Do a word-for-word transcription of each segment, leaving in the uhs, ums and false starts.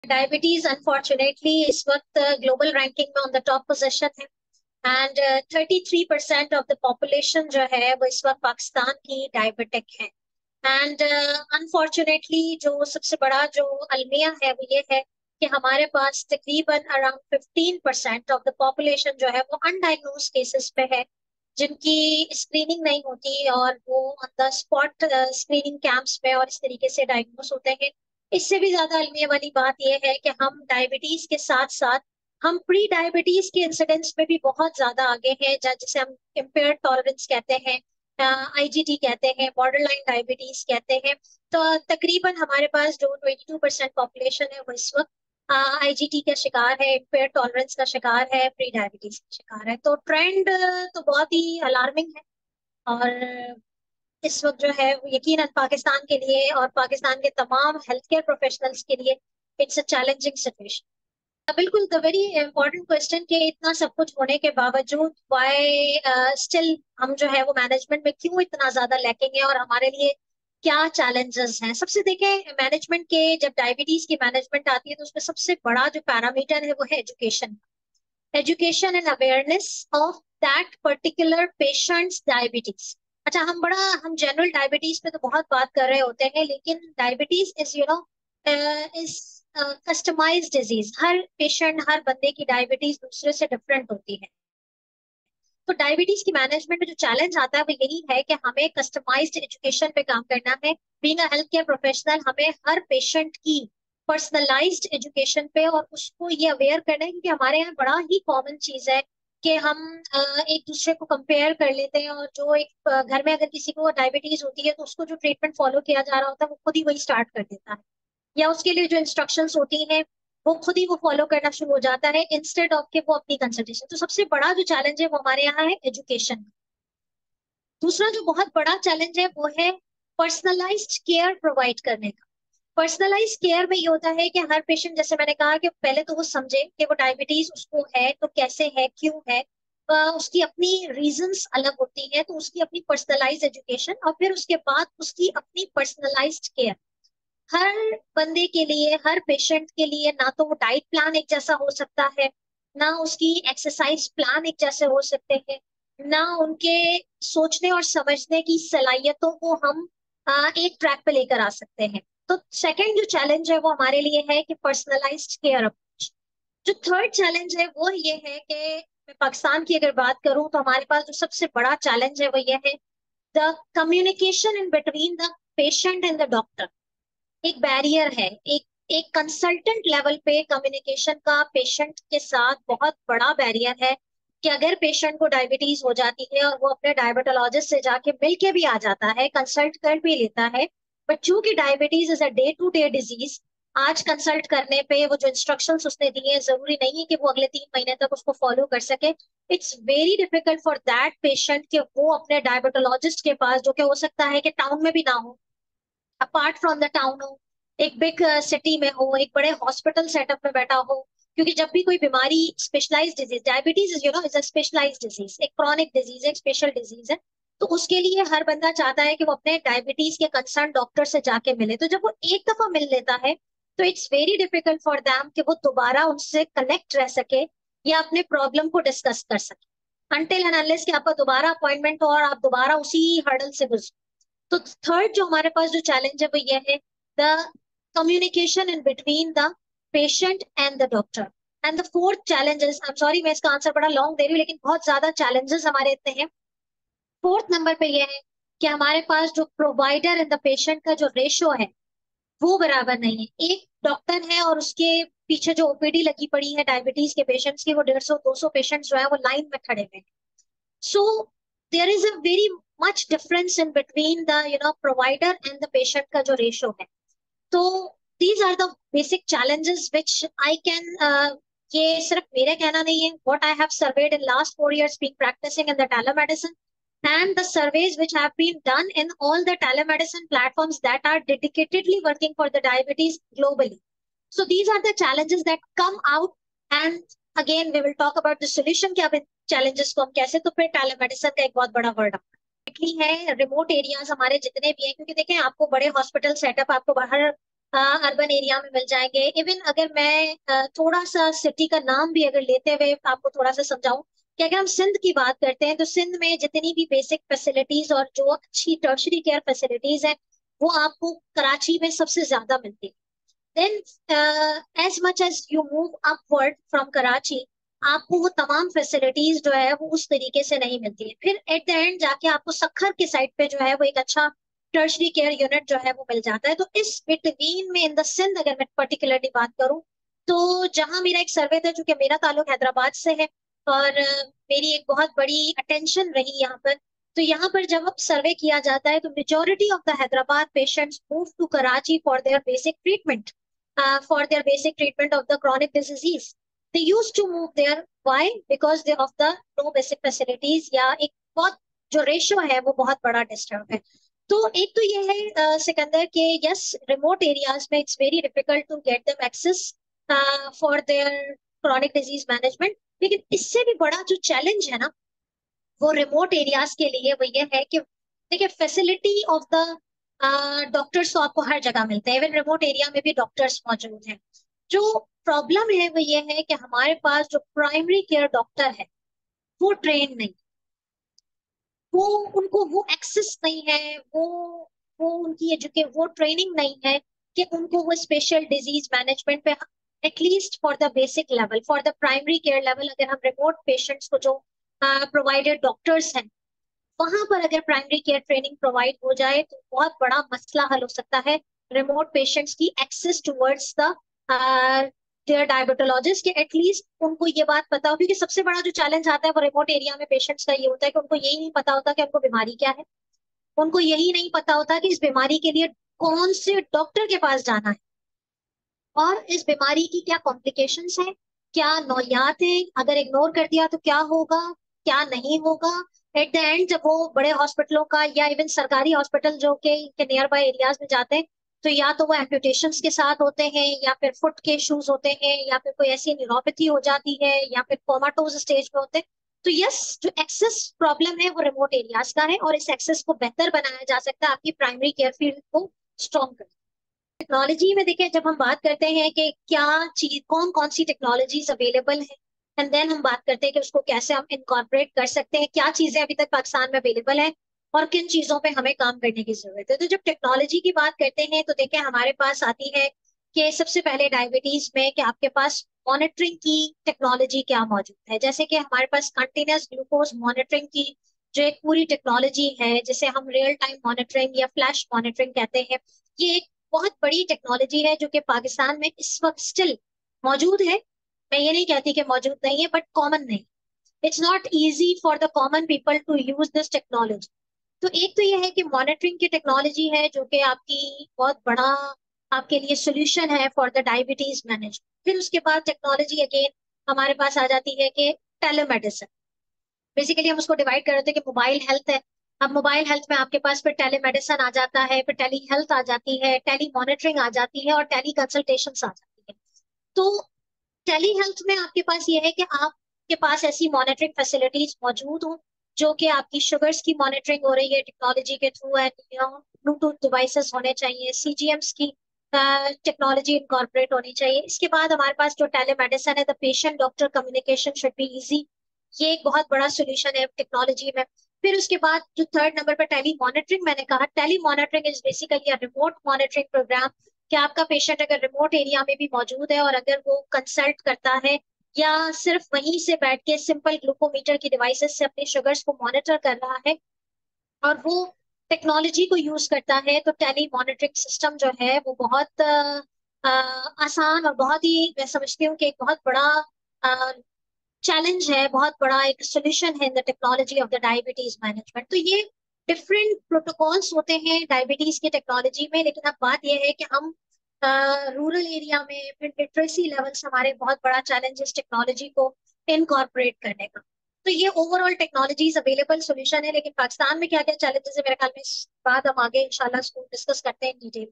Diabetes unfortunately इस वक्त global ranking में ऑन द टॉप पोजीशन है। And thirty three percent of the population जो है वो इस वक्त पाकिस्तान की डायबिटिक है। एंड अनफॉर्चुनेटली जो सबसे बड़ा जो अलमिया है वो ये है कि हमारे पास तकरीबन around fifteen percent of the population जो है वो अनडायग्नोज केसेस पे है, जिनकी स्क्रीनिंग नहीं होती और वो on the spot screening camps में और इस तरीके से डायग्नोस होते हैं। इससे भी ज्यादा अलमिया वाली बात यह है कि हम डायबिटीज के साथ साथ हम प्री डायबिटीज के इंसिडेंट्स में भी बहुत ज्यादा आगे हैं, जा- जिसे हम इम्पेयर्ड टॉलरेंस कहते हैं, आईजीटी कहते हैं, बॉर्डर लाइन डायबिटीज कहते हैं। तो तकरीबन हमारे पास जो ट्वेंटी टू परसेंट पॉपुलेशन है वो इस वक्त आईजीटी का शिकार है, इम्पेयर्ड टॉलरेंस का शिकार है, प्री डायबिटीज का शिकार है। तो ट्रेंड तो बहुत ही अलार्मिंग है। और इस वक्त जो है यकीनन पाकिस्तान के लिए और पाकिस्तान के तमाम हेल्थ केयर प्रोफेशनल्स के लिए इट्स अ चैलेंजिंग सिचुएशन। बिल्कुल, द वेरी इंपॉर्टेंट क्वेश्चन कि इतना सब कुछ होने के बावजूद वाई स्टिल हम जो है वो मैनेजमेंट में क्यों इतना ज्यादा लैकिंग है और हमारे लिए क्या चैलेंजेस हैं। सबसे देखें, मैनेजमेंट के जब डायबिटीज की मैनेजमेंट आती है तो उसमें सबसे बड़ा जो पैरामीटर है वो है education. Education and awareness of that particular patients diabetes. अच्छा, हम बड़ा हम जनरल डायबिटीज पे तो बहुत बात कर रहे होते हैं, लेकिन diabetes is you know is customize disease. हर पेशेंट, हर बंदे की डायबिटीज दूसरे से डिफरेंट होती है। तो डायबिटीज की मैनेजमेंट में जो चैलेंज आता है वो यही है कि हमें कस्टमाइज्ड एजुकेशन पे काम करना है। Being a health care professional हमें हर पेशेंट की पर्सनलाइज्ड एजुकेशन पे और उसको ये अवेयर करना है, क्योंकि हमारे यहाँ बड़ा ही कॉमन चीज है कि हम अ, एक दूसरे को कंपेयर कर लेते हैं। और जो एक अ, घर में अगर किसी को डायबिटीज होती है तो उसको जो ट्रीटमेंट फॉलो किया जा रहा होता है वो खुद ही वही स्टार्ट कर देता है, या उसके लिए जो इंस्ट्रक्शंस होती हैं वो खुद ही वो फॉलो करना शुरू हो जाता है इंस्टेड ऑफ के वो अपनी कंसल्टेशन। तो सबसे बड़ा जो चैलेंज है वो हमारे यहाँ है एजुकेशन। दूसरा जो बहुत बड़ा चैलेंज है वो है पर्सनलाइज्ड केयर प्रोवाइड करने का। पर्सनलाइज केयर में ये होता है कि हर पेशेंट, जैसे मैंने कहा, कि पहले तो वो समझे कि वो डायबिटीज उसको है तो कैसे है, क्यों है। अ, उसकी अपनी रीजंस अलग होती हैं, तो उसकी अपनी पर्सनलाइज एजुकेशन और फिर उसके बाद उसकी अपनी पर्सनलाइज्ड केयर। हर बंदे के लिए, हर पेशेंट के लिए ना तो वो डाइट प्लान एक जैसा हो सकता है, ना उसकी एक्सरसाइज प्लान एक जैसे हो सकते हैं, ना उनके सोचने और समझने की सलाहियतों को हम आ, एक ट्रैक पे लेकर आ सकते हैं। तो सेकंड जो चैलेंज है वो हमारे लिए है कि पर्सनलाइज्ड केयर अप्रोच। जो थर्ड चैलेंज है वो ये है कि मैं पाकिस्तान की अगर बात करूं तो हमारे पास जो सबसे बड़ा चैलेंज है वो ये है the communication in between the patient and the doctor. एक बैरियर है, एक एक कंसल्टेंट लेवल पे कम्युनिकेशन का पेशेंट के साथ बहुत बड़ा बैरियर है कि अगर पेशेंट को डायबिटीज हो जाती है और वो अपने डायबिटोलॉजिस्ट से जाके मिल के भी आ जाता है, कंसल्ट कर भी लेता है, बट चूंकि diabetes is a day to day disease, आज कंसल्ट करने पे वो जो इंस्ट्रक्शंस उसने दिए हैं जरूरी नहीं है कि वो अगले तीन महीने तक उसको फॉलो कर सके। It's very difficult for that patient कि वो अपने डायबिटोलॉजिस्ट के पास, जो कि हो सकता है कि टाउन में भी ना हो, अपार्ट फ्रॉम द टाउन हो, एक बिग सिटी में हो, एक बड़े हॉस्पिटल सेटअप में बैठा हो। क्योंकि जब भी कोई बीमारी, specialised disease, diabetes you know is a specialised disease, एक क्रॉनिक डिजीज है, एक स्पेशल डिजीज है। तो उसके लिए हर बंदा चाहता है कि वो अपने डायबिटीज के कंसर्न डॉक्टर से जाके मिले। तो जब वो एक दफा मिल लेता है तो it's very difficult for them कि वो दोबारा उनसे कनेक्ट रह सके या अपने प्रॉब्लम को डिस्कस कर सके, अनटिल एंड अनलेस कि आपका दोबारा अपॉइंटमेंट हो और आप दोबारा उसी हर्डल से गुजरो। तो थर्ड जो हमारे पास जो चैलेंज है वो ये है the communication in between the patient and the doctor. And the fourth challenges, I am sorry मैं इसका आंसर बड़ा लॉन्ग दे रही हूँ, लेकिन बहुत ज्यादा चैलेंजेस हमारे इतने हैं। फोर्थ नंबर पे ये है कि हमारे पास जो प्रोवाइडर एंड द पेशेंट का जो रेशो है वो बराबर नहीं है। एक डॉक्टर है और उसके पीछे जो ओपीडी लगी पड़ी है डायबिटीज के पेशेंट्स की, वो डेढ़ सौ दो सौ पेशेंट्स जो है वो लाइन में खड़े हुए हैं। So there is a very much difference in between the you know provider and the patient का जो ratio है। तो these are the basic challenges which I can uh, ये सिर्फ मेरे कहना नहीं है, what I have surveyed in last four years being practicing in the telemedicine and the surveys which have been done in all the telemedicine platforms that are dedicatedly working for the diabetes globally. So these are the challenges that come out, and again we will talk about the solution कि अब इन challenges को हम कैसे, तो फिर telemedicine का एक बहुत बड़ा वर्ड है, रिमोट एरियाज हमारे जितने भी हैं। क्योंकि देखें, आपको बड़े हॉस्पिटल सेटअप, आपको बाहर अर्बन एरिया में मिल जाएंगे। इवन अगर मैं अ, थोड़ा सा सिटी का नाम भी अगर लेते हुए आपको थोड़ा सा समझाऊं कि अगर हम सिंध की बात करते हैं तो सिंध में जितनी भी बेसिक फैसिलिटीज और जो अच्छी टर्शरी केयर फैसिलिटीज हैं वो आपको कराची में सबसे ज्यादा मिलती है। Then as much as you move upward from Karachi आपको वो तमाम फैसिलिटीज जो है वो उस तरीके से नहीं मिलती है। फिर एट द एंड जाके आपको सक्खर के साइड पे जो है वो एक अच्छा टर्शरी केयर यूनिट जो है वो मिल जाता है। तो इस बिटवीन में इन द सिंध अगर मैं पर्टिकुलरली बात करूं तो जहां मेरा एक सर्वे था, चूंकि मेरा ताल्लुक हैदराबाद से है और अ, मेरी एक बहुत बड़ी अटेंशन रही यहाँ पर, तो यहाँ पर जब अब सर्वे किया जाता है तो majority of the Hyderabad patients move to Karachi for their basic treatment, uh, for their basic treatment of the chronic disease. They used to move there. Why? Because they of the no basic facilities या एक बहुत जो ratio है वो बहुत बड़ा disturb है। तो एक तो ये है अ, सिकंदर के यस रिमोट एरियाज में it's very difficult to get them access for their chronic disease management. लेकिन इससे भी बड़ा जो चैलेंज है ना वो रिमोट एरियाज के लिए वो ये है कि देखिए फैसिलिटी ऑफ द डॉक्टर्स तो आपको हर जगह मिलते हैं, इवन रिमोट एरिया में भी डॉक्टर्स मौजूद हैं। जो प्रॉब्लम है वो ये है कि हमारे पास जो प्राइमरी केयर डॉक्टर है वो ट्रेन नहीं, वो उनको वो एक्सेस नहीं है, वो वो उनकी एजुके वो ट्रेनिंग नहीं है कि उनको वो स्पेशल डिजीज मैनेजमेंट पे at least for the basic level for the primary care level अगर हम रिमोट पेशेंट्स को जो प्रोवाइडेड डॉक्टर्स हैं वहां पर अगर प्राइमरी केयर ट्रेनिंग प्रोवाइड हो जाए तो बहुत बड़ा मसला हल हो सकता है रिमोट पेशेंट्स की access towards the their diabetologist, कि एटलीस्ट उनको ये बात पता हो। क्योंकि सबसे बड़ा जो चैलेंज आता है वो रिमोट एरिया में पेशेंट्स का ये होता है कि उनको यही नहीं पता होता कि उनको बीमारी क्या है, उनको यही नहीं पता होता कि इस बीमारी के लिए कौन से डॉक्टर के पास जाना है और इस बीमारी की क्या कॉम्प्लिकेशंस हैं, क्या नौयात है, अगर इग्नोर कर दिया तो क्या होगा, क्या नहीं होगा। एट द एंड जब वो बड़े हॉस्पिटलों का या इवन सरकारी हॉस्पिटल जो के, के नियर बाय एरियाज में जाते हैं तो या तो वो एम्पुटेशंस के साथ होते हैं या फिर फुट के इश्यूज होते हैं या फिर कोई ऐसी न्यूरोपैथी हो जाती है या फिर कोमाटोज स्टेज पे होते हैं। तो यस जो एक्सेस प्रॉब्लम है वो रिमोट एरियाज का है और इस एक्सेस को बेहतर बनाया जा सकता है आपकी प्राइमरी केयर फील्ड को स्ट्रॉन्ग कर। टेक्नोलॉजी में देखिए जब हम बात करते हैं कि क्या चीज कौन कौन सी टेक्नोलॉजीज अवेलेबल है एंड देन हम बात करते हैं कि उसको कैसे हम इनकॉर्पोरेट कर सकते हैं, क्या चीजें अभी तक पाकिस्तान में अवेलेबल है और किन चीजों पे हमें काम करने की जरूरत है। तो जब टेक्नोलॉजी की बात करते हैं तो देखिए हमारे पास आती है कि सबसे पहले डायबिटीज में कि आपके पास मॉनिटरिंग की टेक्नोलॉजी क्या मौजूद है। जैसे कि हमारे पास कंटिन्यूस ग्लूकोज मॉनिटरिंग की जो एक पूरी टेक्नोलॉजी है जिसे हम रियल टाइम मॉनिटरिंग या फ्लैश मॉनिटरिंग कहते हैं, ये एक बहुत बड़ी टेक्नोलॉजी है जो कि पाकिस्तान में इस वक्त स्टिल मौजूद है। मैं ये नहीं कहती कि मौजूद नहीं है बट कॉमन नहीं, it's not easy for the common people to use this technology. तो एक तो ये है कि मॉनिटरिंग की टेक्नोलॉजी है जो कि आपकी बहुत बड़ा आपके लिए सोल्यूशन है फॉर द डायबिटीज मैनेजमेंट। फिर उसके बाद टेक्नोलॉजी अगेन हमारे पास आ जाती है कि टेलीमेडिसिन। बेसिकली हम उसको डिवाइड कर रहे थे कि मोबाइल हेल्थ है, अब मोबाइल हेल्थ में आपके पास फिर टेलीमेडिसिन आ जाता है, फिर टेली हेल्थ आ जाती है, टेली मॉनिटरिंग आ जाती है और टेली कंसल्टेशन आ जाती है। तो टेली हेल्थ में आपके पास ये है कि आपके पास ऐसी मॉनिटरिंग फैसिलिटीज मौजूद हो जो कि आपकी शुगर्स की मॉनिटरिंग हो रही है टेक्नोलॉजी के थ्रू एंड ब्लूटूथ डिवाइसेस होने चाहिए, सीजीएम्स की टेक्नोलॉजी इनकॉर्पोरेट होनी चाहिए। इसके बाद हमारे पास जो टेलीमेडिसिन है the patient doctor communication should be easy, ये एक बहुत बड़ा सोल्यूशन है टेक्नोलॉजी में। फिर उसके बाद जो थर्ड नंबर पर टेली मॉनिटरिंग मैंने कहा, tele monitoring is basically a remote monitoring programme कि आपका पेशेंट अगर रिमोट एरिया में भी मौजूद है और अगर वो कंसल्ट करता है या सिर्फ वहीं से बैठ के सिंपल ग्लूकोमीटर की डिवाइसेस से अपने शुगर्स को मॉनिटर कर रहा है और वो टेक्नोलॉजी को यूज करता है तो टेली मॉनिटरिंग सिस्टम जो है वो बहुत अ, अ, आसान और बहुत ही मैं समझती हूँ कि एक बहुत बड़ा चैलेंज है, बहुत बड़ा एक सोल्यूशन है in the technology of the diabetes management. तो ये डिफरेंट प्रोटोकॉल्स होते हैं डायबिटीज की टेक्नोलॉजी में। लेकिन अब बात यह है कि हम रूरल एरिया में फिर लिटरेसी लेवल्स हमारे बहुत बड़ा चैलेंज इस टेक्नोलॉजी को इनकॉर्पोरेट करने का। तो ये ओवरऑल टेक्नोलॉजीज अवेलेबल सोल्यूशन है, लेकिन पाकिस्तान में क्या क्या चैलेंजेस है मेरे ख्याल में इस बाद हम आगे इंशाल्लाह इसको डिस्कस करते हैं डिटेल।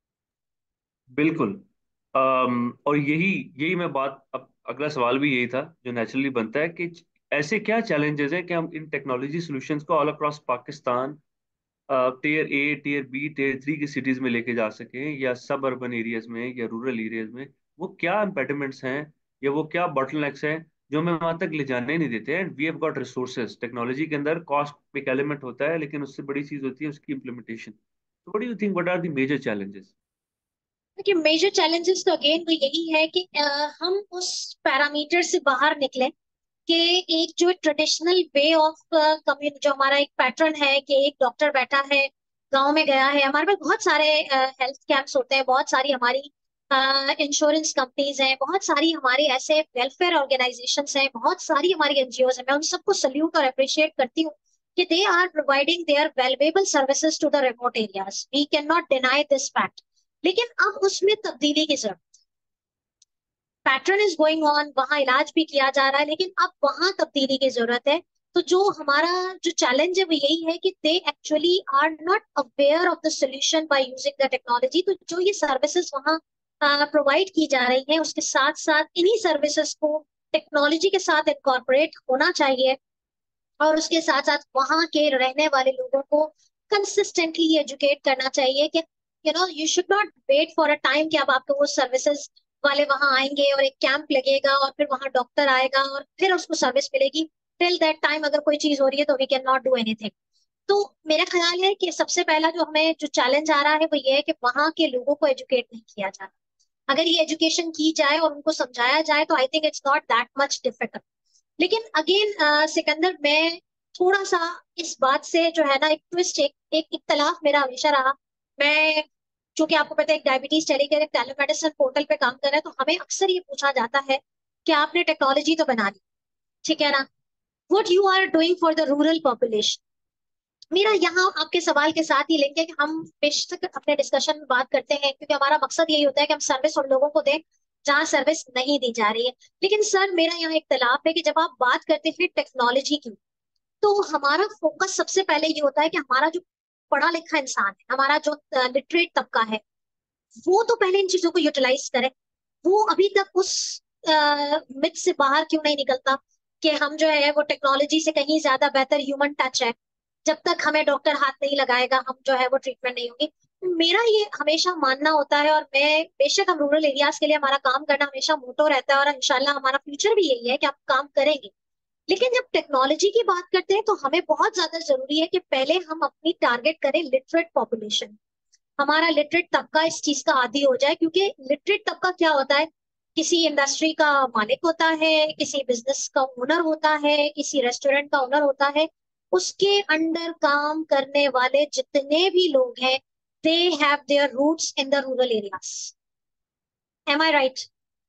बिल्कुल। अम, और यही यही मैं बात, अब अगला सवाल भी यही था जो नेचुरली बनता है कि ऐसे क्या चैलेंजेस हैं कि हम इन टेक्नोलॉजी सॉल्यूशंस को all across Pakistan tier A, tier B, tier three की सिटीज में लेके जा सकें, या सब अर्बन एरियाज में या रूरल एरियाज में, वो क्या इम्पेडिमेंट्स हैं या वो क्या बॉटलनेक्स हैं जो हमें वहां तक ले जाने ही नहीं देते हैं। We have got resources. Technology के अंदर कॉस्ट एक एलिमेंट होता है, लेकिन उससे बड़ी चीज होती है उसकी इम्प्लीमेंटेशन। तो what do you think, what are the major challenges? देखिए, मेजर चैलेंजेस तो अगेन वो यही है कि अ, हम उस पैरामीटर से बाहर निकले कि एक जो ट्रेडिशनल वे ऑफ कम्युनिटी, जो हमारा एक पैटर्न है कि एक डॉक्टर बैठा है, गांव में गया है। हमारे पास बहुत सारे हेल्थ कैंप्स होते हैं, बहुत सारी हमारी इंश्योरेंस कंपनीज हैं, बहुत सारी हमारी ऐसे वेलफेयर ऑर्गेनाइजेशंस हैं, बहुत सारी हमारी एनजीओज हैं। मैं उन सबको सल्यूट और अप्रिशिएट करती हूँ कि they are providing their valuable services to the remote areas. We can not deny this fact. लेकिन अब उसमें तब्दीली की जरूरत। पैटर्न इज गोइंग ऑन, वहां इलाज भी किया जा रहा है, लेकिन अब वहां तब्दीली की जरूरत है। तो जो हमारा जो चैलेंज है वो यही है कि they actually are not aware of the solution by using the technology. तो जो ये सर्विसेज वहां प्रोवाइड की जा रही हैं, उसके साथ साथ इन्हीं सर्विसेज को टेक्नोलॉजी के साथ इनकॉर्पोरेट होना चाहिए। और उसके साथ साथ वहां के रहने वाले लोगों को कंसिस्टेंटली एजुकेट करना चाहिए कि you know you should not wait for a time कि अब आपको वो सर्विसेज वाले वहां आएंगे और एक कैंप लगेगा और फिर वहां डॉक्टर आएगा और फिर उसको सर्विस मिलेगी। टिल दैट टाइम अगर कोई चीज हो रही है तो we can not do anything. तो मेरा ख्याल है कि सबसे पहला जो हमें जो चैलेंज आ रहा है वो ये है कि वहां के लोगों को एजुकेट नहीं किया जा रहा। अगर ये एजुकेशन की जाए और उनको समझाया जाए तो I think it's not that much difficult. लेकिन अगेन सिकंदर, मैं थोड़ा सा इस बात से जो है ना एक ट्विस्ट, एक एक इख्तलाफ मेरा हमेशा रहा। मैं, चूंकि आपको पता है, एक डायबिटीज टेलीकेयर एक टेलीमेडिसिन पोर्टल पे काम कर रहा है, तो हमें अक्सर ये पूछा जाता है कि आपने टेक्नोलॉजी तो बना ली, ठीक है ना, what you are doing for the rural population. मेरा यहाँ आपके सवाल के साथ ही लिंक है कि हम बेशक अपने डिस्कशन में बात करते हैं क्योंकि हमारा मकसद यही होता है कि हम सर्विस उन लोगों को दें जहाँ सर्विस नहीं दी जा रही है। लेकिन सर, मेरा यहाँ इख्तलाफ है कि जब आप बात करते हैं टेक्नोलॉजी की, तो हमारा फोकस सबसे पहले ये होता है कि हमारा जो पढ़ा लिखा इंसान है, हमारा जो लिटरेट तबका है, वो तो पहले इन चीजों को यूटिलाइज करे। वो अभी तक उस मिथ से बाहर क्यों नहीं निकलता कि हम जो है वो टेक्नोलॉजी से कहीं ज्यादा बेहतर ह्यूमन टच है। जब तक हमें डॉक्टर हाथ नहीं लगाएगा, हम जो है वो ट्रीटमेंट नहीं होगी। मेरा ये हमेशा मानना होता है, और मैं बेशक, हम रूरल एरियाज के लिए हमारा काम करना हमेशा मोटो रहता है और इंशाल्लाह हमारा फ्यूचर भी यही है कि आप काम करेंगे। लेकिन जब टेक्नोलॉजी की बात करते हैं तो हमें बहुत ज्यादा जरूरी है कि पहले हम अपनी टारगेट करें लिटरेट पॉपुलेशन। हमारा लिटरेट तबका इस चीज का आदी हो जाए, क्योंकि लिटरेट तबका क्या होता है, किसी इंडस्ट्री का मालिक होता है, किसी बिजनेस का ओनर होता है, किसी रेस्टोरेंट का ओनर होता है। उसके अंडर काम करने वाले जितने भी लोग हैं, they have their roots in the rural areas. Am I right?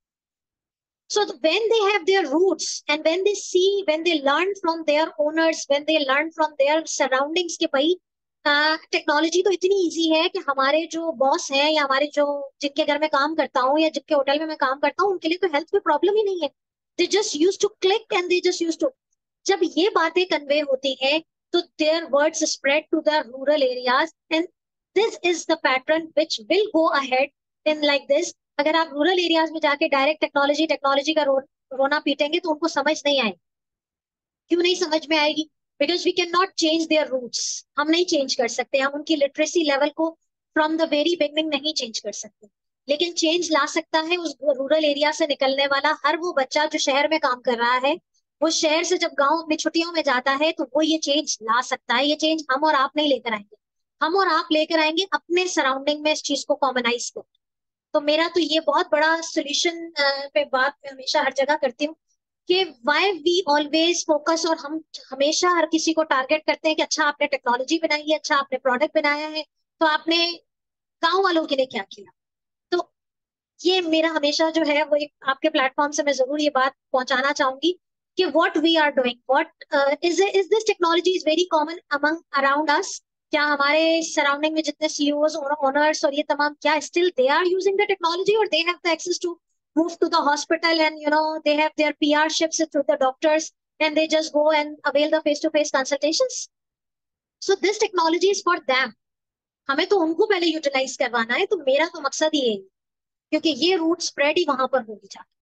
So th- when they have their roots, and when they see, when they learn from their owners, when they learn from their surroundings कि भाई technology तो इतनी easy है कि हमारे जो boss हैं या हमारे जो जिनके घर में काम करता हूँ या जिनके होटल में मैं काम करता हूँ, उनके लिए तो हेल्थ में प्रॉब्लम ही नहीं है। They just use to click and they just use to, जब ये बातें कन्वे होती हैं तो their words spread to the rural areas, and this is the pattern which will go ahead in like this. अगर आप रूरल एरियाज में जाके डायरेक्ट टेक्नोलॉजी टेक्नोलॉजी का रो, रोना पीटेंगे तो उनको समझ नहीं आएगी। क्यों नहीं समझ में आएगी? Because we can not change their roots. हम नहीं चेंज कर सकते, हम उनकी लिटरेसी लेवल को फ्रॉम द वेरी बिगनिंग नहीं चेंज कर सकते। लेकिन चेंज ला सकता है उस रूरल एरिया से निकलने वाला हर वो बच्चा जो शहर में काम कर रहा है। वो शहर से जब गांव में छुट्टियों में जाता है तो वो ये चेंज ला सकता है। ये चेंज हम और आप नहीं लेकर आएंगे, हम और आप लेकर आएंगे अपने सराउंडिंग में इस चीज को कॉमनाइज को। तो मेरा तो ये बहुत बड़ा सोल्यूशन पे बात मैं हमेशा हर जगह करती हूँ कि व्हाई वी ऑलवेज फोकस, और हम हमेशा हर किसी को टारगेट करते हैं कि अच्छा आपने टेक्नोलॉजी बनाई है, अच्छा आपने प्रोडक्ट बनाया है, तो आपने गांव वालों के लिए क्या किया। तो ये मेरा हमेशा जो है वो एक आपके प्लेटफॉर्म से मैं जरूर ये बात पहुंचाना चाहूंगी कि what we are doing, what is is this technology is very common among around us. क्या हमारे सराउंडिंग में जितने सीईओज और ओनर्स और ये तमाम, क्या still they are using the technology, और they have the access to move to the hospital, and you know they have their P R ships through the doctors, and they just go and avail the face to face consultations. So this technology is for them. हमें तो उनको पहले utilise करवाना है। तो मेरा तो मकसद ही यही है, क्योंकि ये रूट स्प्रेड ही वहां पर होगी जाके।